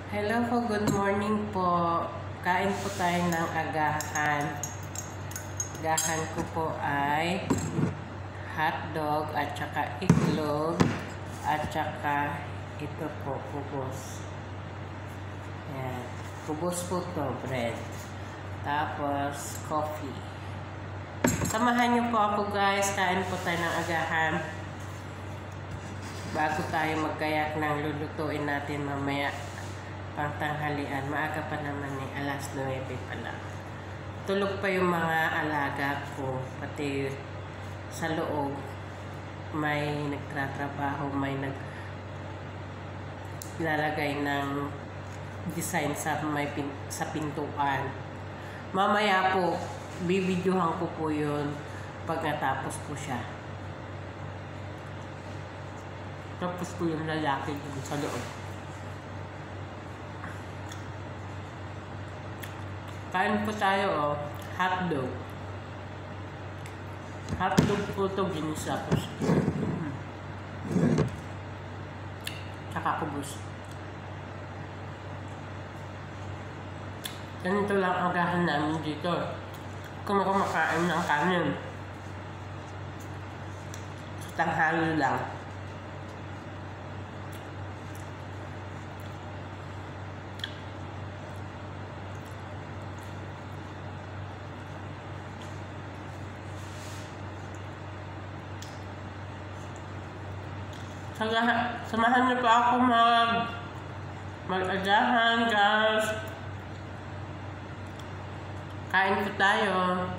Hello po, good morning po. Kain po tayo ng agahan. Agahan ko po ay hotdog at saka itlog at saka ito po, kubos. Ayan. Kubos po to, bread. Tapos, coffee. Samahan niyo po ako guys. Kain po tayo ng agahan. Bago tayo magkayak ng lulutuin natin mamaya pangtanghalian. Maaga pa naman alas 9 pa lang. Tulog pa yung mga alaga ko. Pati sa loob may nagtatrabaho, may naglalagay ng design sa pintuan. Mamaya po, bibidyohan ko po yun pag natapos po siya. Tapos po yung lalaki dun sa loob. Kain po tayo, oh. Hotdog. Hotdog po ito, ginisa ko. Tsaka kubos. Ganito lang ang agahan namin dito. Kung kumakain ng kanin. Sa tanghali lang. Samahan niyo pa ako mag-agahan, guys. Kain po tayo.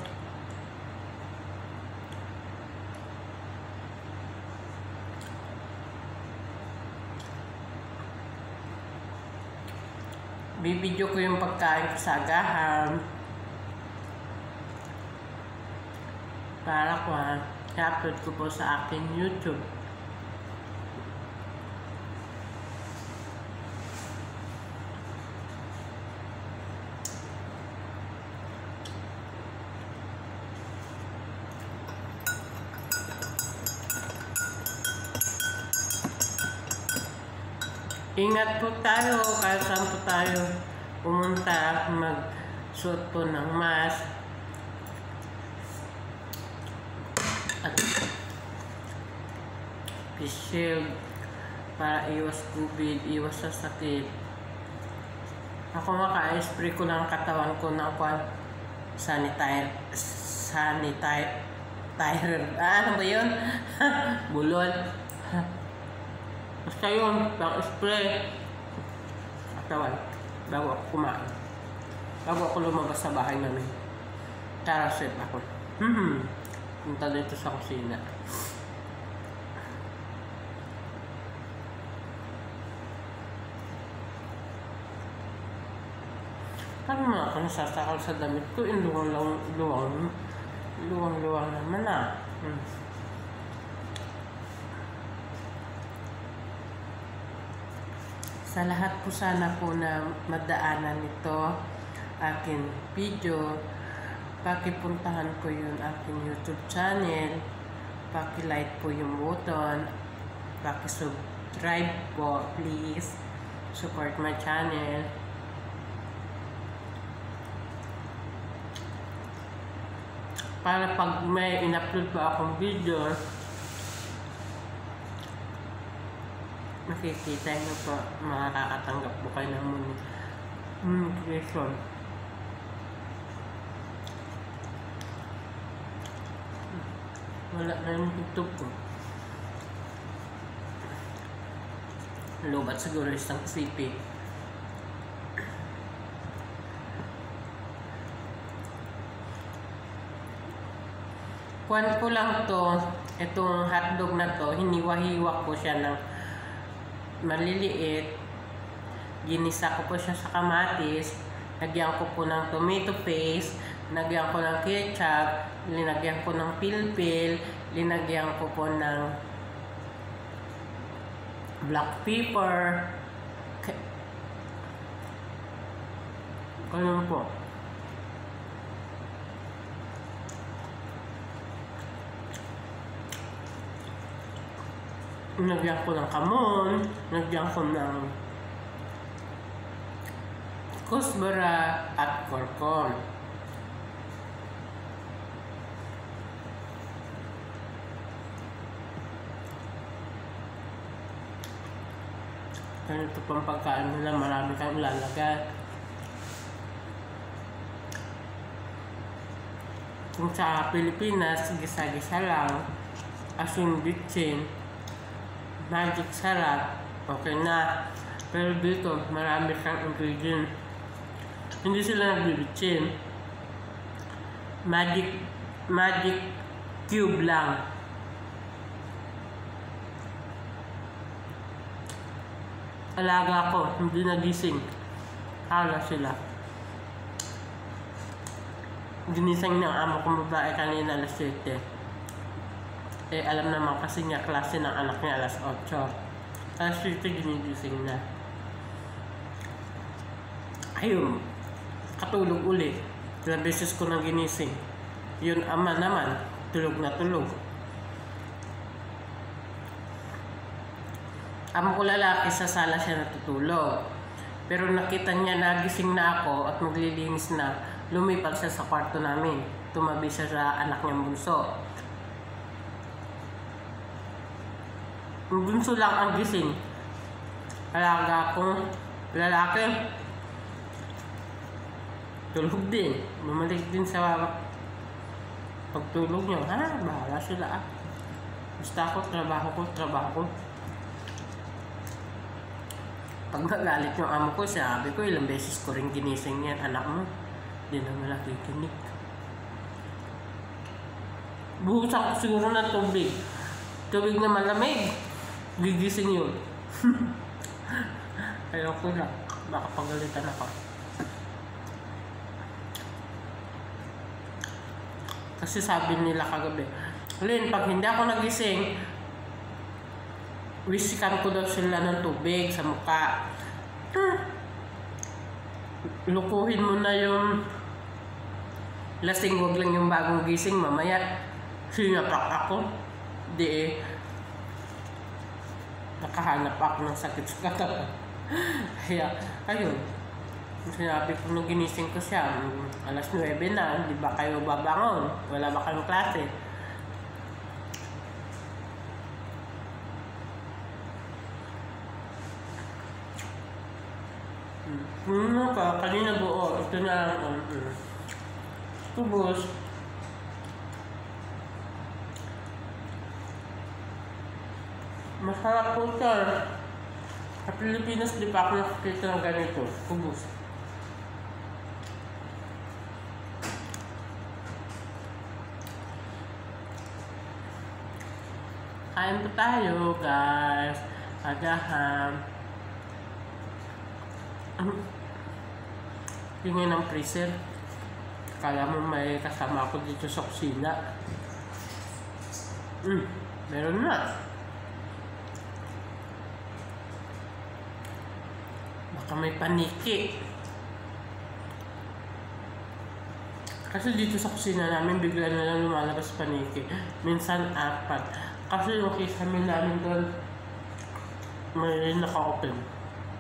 Bibidyo ko yung pagkain ko sa agahan. Para ko i-upload ko po sa aking YouTube. Ingat po tayo kahit saan po tayo pumunta, magsuot po ng mask at face shield para iwas COVID, iwas sa sakit. Ako maka-spray ko ng katawan ko ng sanitizer. Ano ba yun? Bulol. Basta yun, pang-spray katawan bago ako kumain. Bago ako lumabas sa bahay namin. Tara, safe ako. Punta dito sa kusina. Paano mga ako nasasakal sa damit ko? Luwang naman ah. Sa lahat po sana po na madaanan nito aking video, pakipuntahan po yung aking YouTube channel, paki-like po yung button, paki-subscribe po, please support my channel. Para pag may in-upload pa akong video, makikita nyo po, makakatanggap po kayo ng monetization. Wala na yung YouTube ko. Lobat siguro isang CP. Kuwan ko lang to, itong hotdog na to, hiniwa-hiwa ko siya ng maliliit. Ginisa ko po siya sa kamatis. Lagyan ko po ng tomato paste. Lagyan ko ng ketchup. Linagyan ko ng pilpil. Linagyan ko po ng black pepper. Ganun po. Nagyan ko ng kamon, nagyan ko ng kusbara at korkon. Ganito pang pagkain nila, marami kang ilalagay. Kung sa Pilipinas, gisa-gisa lang, asin bitchin, magic sarap, okay na. Pero dito, marami kang ingredient. Hindi sila nagbibitchin. Magic cube lang. Alaga ko, hindi nagising. Hala sila. Ginising ng amo kong babae kanina alas 7. Eh, alam naman kasi niya klase ng anak niya alas 8. Alas 7 ginigising na. Ayun, katulog uli. Ilang beses ko nang ginising. Yun ama naman, tulog na tulog. Amo ko lalaki, sa sala siya natutulog. Pero nakita niya nagising na ako at maglilinis na, lumipat siya sa kwarto namin. Tumabi siya sa anak niyang bunso. Yung bunso lang ang gising. Alaga akong lalaki. Tulog din. Bumalik din sa pagtulog niya. Ha, bahala sila ah. Basta ako, trabaho ko. Pag nagalit yung amo ko, sabi ko, ilang beses ko rin ginising yan, anak mo. Hindi naman nakikinig. Buhusan ko siguro ng tubig. Tubig na malamig. Gigising yun. Ayoko na. Baka pagalitan ako. Kasi sabi nila kagabi, Lin, pag hindi ako nagising, wisikan ko daw sila ng tubig sa mukha. Lukuhin mo na yung lasing, wag lang yung bagong gising. Mamaya, sinapak ako. Di eh, nakahanap ako ng sakit sa katawan. Kaya, ayun. Sinabi ko nung ginising ko siya, alas 9 na, di ba kayo babangon? Wala ba kayong klase? Kanina buo, ito na lang. Tubos. Masarap po ito. Sa Pilipinas, di pa ako nakakita ng ganito. Tubos. Kain po tayo, guys. Agahan. Tingin ng freezer. Kala mo may kasama ako dito sa kusina. Meron na. Baka may paniki. Kasi dito sa kusina namin, bigla na lang lumalabas paniki. Minsan 4. Kasi yung kisame namin doon, may naka-open.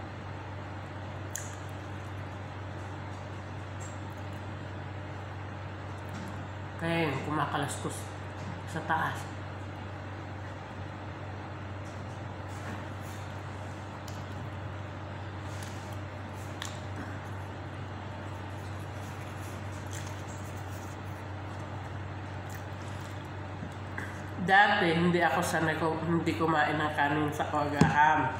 Kaya yung kumakalastos sa taas. Dati, hindi ako sanay hindi kumain ng kanin sa Agahan.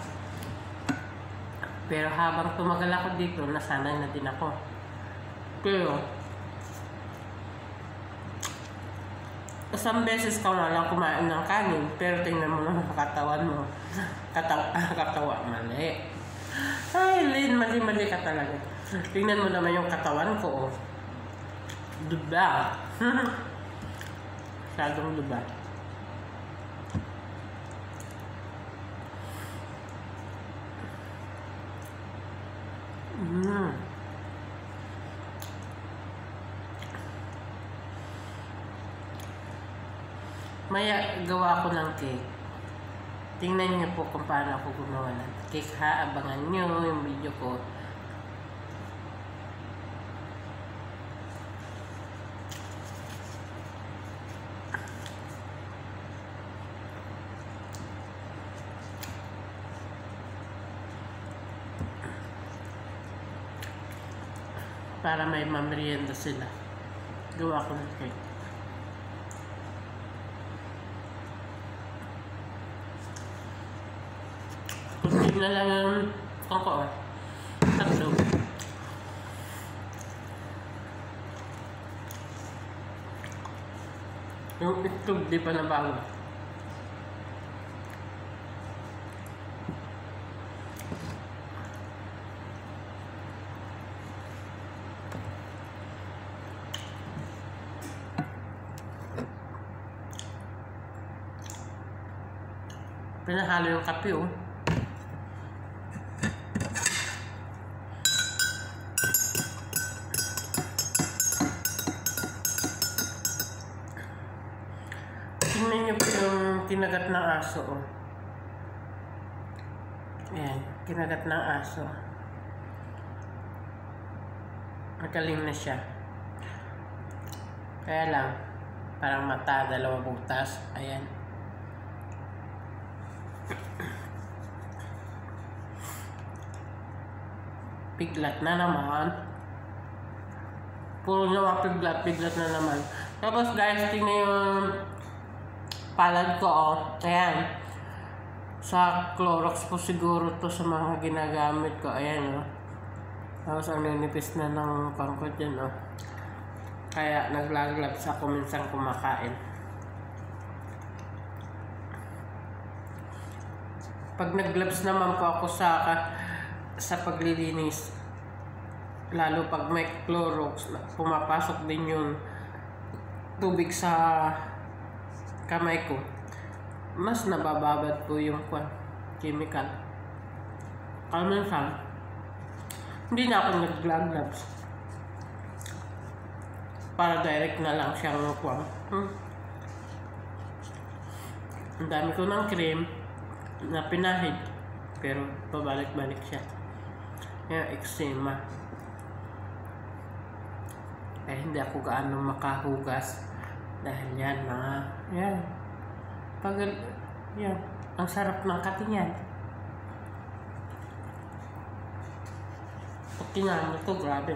Pero habang tumagal ako dito, nasanay na din ako. Pero, isang beses ka na lang kumain ng kanin, pero tingnan mo naman katawan mo. Katawa, mali. Ay, Lin, mali ka talaga. Tingnan mo naman yung katawan ko, oh. Diba? Masyadong diba? Maya, gawa ko ng cake. Tingnan niyo po kung paano ako gumawa ng cake ha. Abangan niyo yung video ko. para may mamerienda sila. Gawa ko ng cake. Kunti na lang yung koko. Tatlo. Yung itlog di pa nabago. Pinahalo yung kape, oh. Tingnan niyo po yung kinagat ng aso, oh. Ayan, kinagat ng aso. Magaling na siya. Kaya lang, parang mata, dalawa butas. Ayan. Piglat na naman. Puro naman piglat na naman. Tapos guys, tingnan yung palad ko, oh. Ayan. Sa Clorox po siguro to sa mga ginagamit ko. Ayan, oh. Tapos ang ninipis na ng pangkot dyan, oh. Kaya naglaglags ako minsan kumakain. Pag naglabs naman po ako sa paglilinis, lalo pag may Clorox, pumapasok din yung tubig sa kamay ko, mas nabababad po yung chemical. Kaya minsan, hindi na ako nag-gloves para direct na lang siyang Ang dami ko ng cream na pinahid, pero pabalik-balik siya. Kaya eczema. Kaya hindi ako gaano makahugas dahil yan yan. Yan. Ang sarap ng katingan. Pag tinahan mo ito, grabe.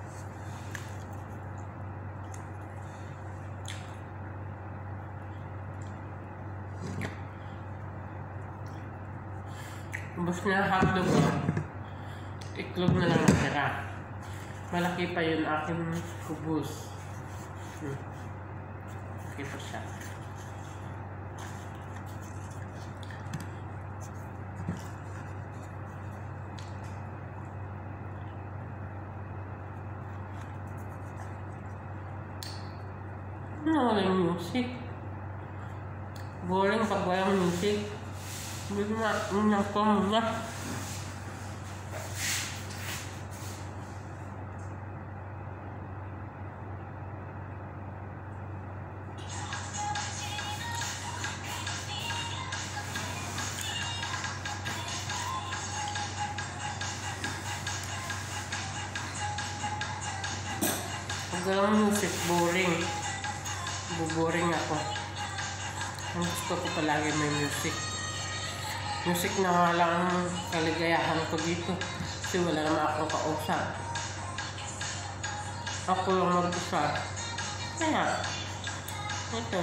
Ubus na ang hotdog ko. Itlog na lang natira. Malaki pa yun aking kubus. Malaki pa siya. Walang music. Boring pag walang music. Hindi na, ko muna. Pag walang music, boring. Boring ako. Ang gusto ko palagi may music. Music na nga lang ang kaligayahan ko dito. Kasi wala naman akong kausap. Ako lang mag-usap. Kaya, ito.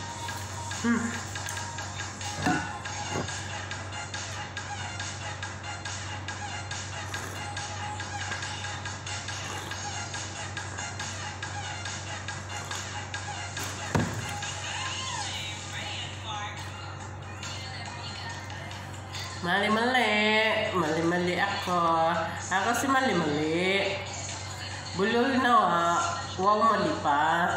Mali-mali ako. Ako si mali-mali. Bulol na wow, mali pa.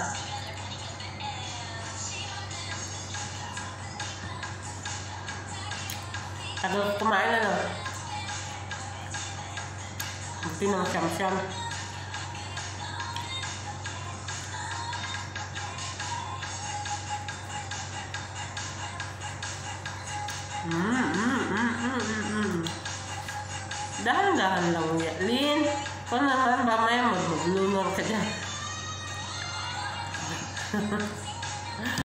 Ako kumain na, no? Buti ng siyam-siyam. Dahan-dahan lang yan, Lin. Kung naman ba may mag-lunor ka dyan.